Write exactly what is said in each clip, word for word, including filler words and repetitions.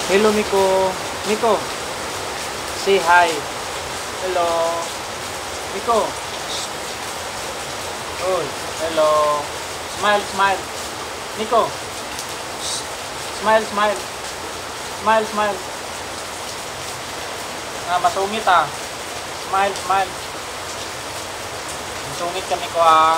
Hello, Miko. Miko, say hi. Hello. Miko. Uy, hello. Smile, smile. Miko. Smile, smile. Smile, smile. Ah, masungit ah. Smile, smile. Masungit ka, Miko ah.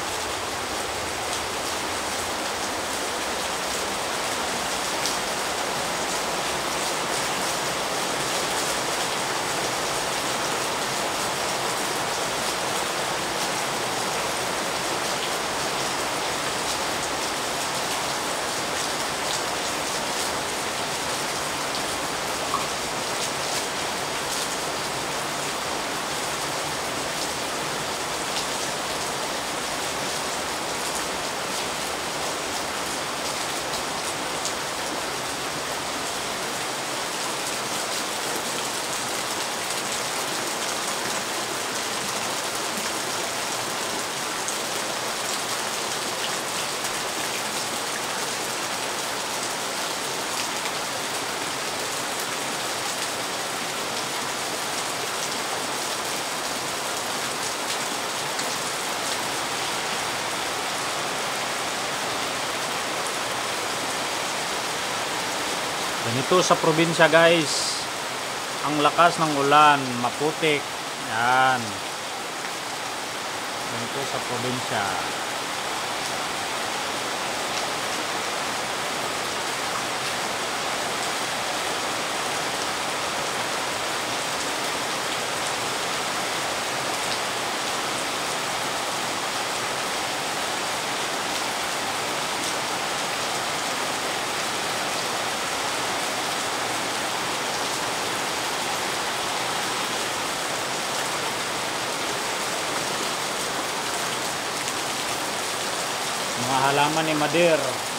Ganito sa probinsya guys, ang lakas ng ulan, maputik, yan. Ganito sa probinsya. Mga halaman ni Madir.